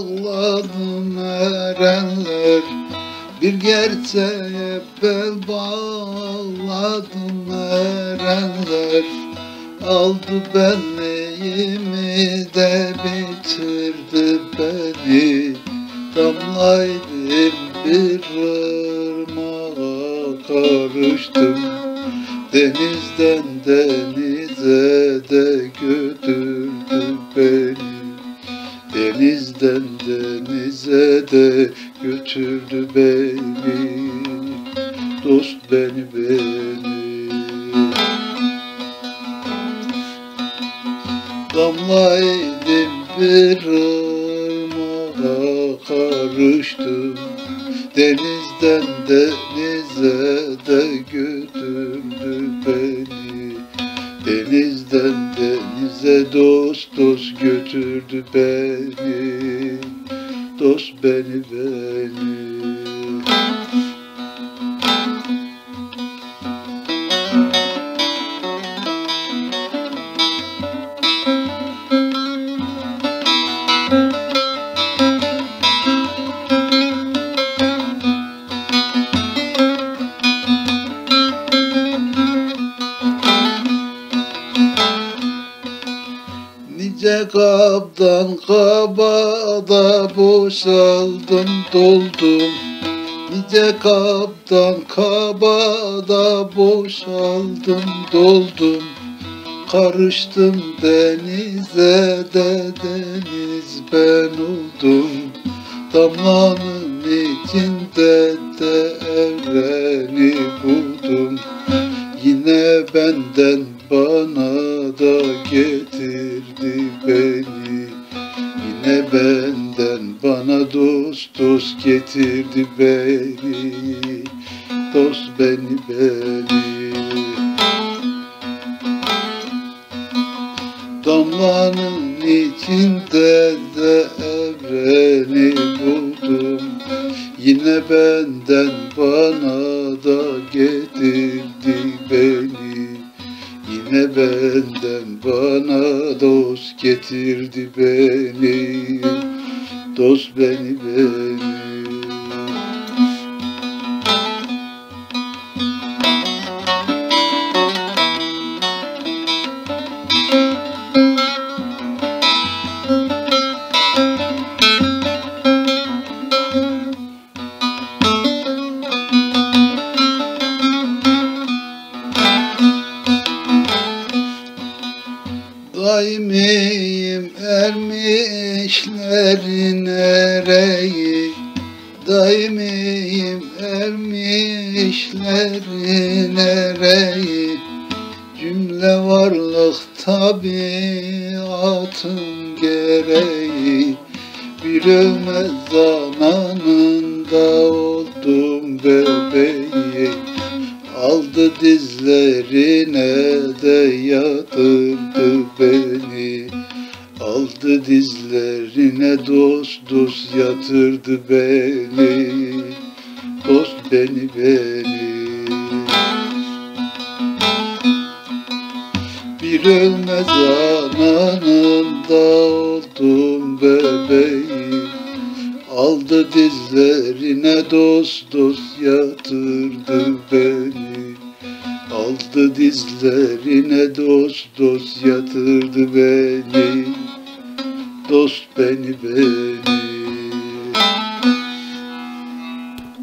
bağladım erenler, bir gerçeğe bel bağladım erenler. Aldı benliğimi de bitirdi beni. Damlaydım bir ırmağa karıştım. Denizden denize de götürdü beni. Denizden denize de götürdü beni. Dost beni. Damlaydım bir ırmağa karıştım. Denizden denize de götürdü beni. Denizden denize dost dost götürdü beni. Dost beni. Nice kaptan kabada boşaldım doldum. Nice kaptan kabada boşaldım doldum. Karıştım denize de deniz ben oldum. Damlanın içinde de evreni buldum. Yine benden bana da getirdi beni. Yine benden bana dost dost getirdi beni. Dost beni. Damlanın içinde de evreni buldum. Yine benden bana da getirdi beni. Yine benden bana dost getirdi beni. Dost beni. Daimiyim ermişlerin ereği. Daimiyim ermişlerin ereği. Cümle varlık tabiatın gereği. Bir ölmez zananında oldum bebeği. Aldı dizlerine de yatırdı beni. Aldı dizlerine dost dost yatırdı beni. Dost beni. Bir ölmez ananında oldum bebeği. Aldı dizlerine dost dost yatırdı beni. Aldı dizlerine dost dost yatırdı beni. Dost beni.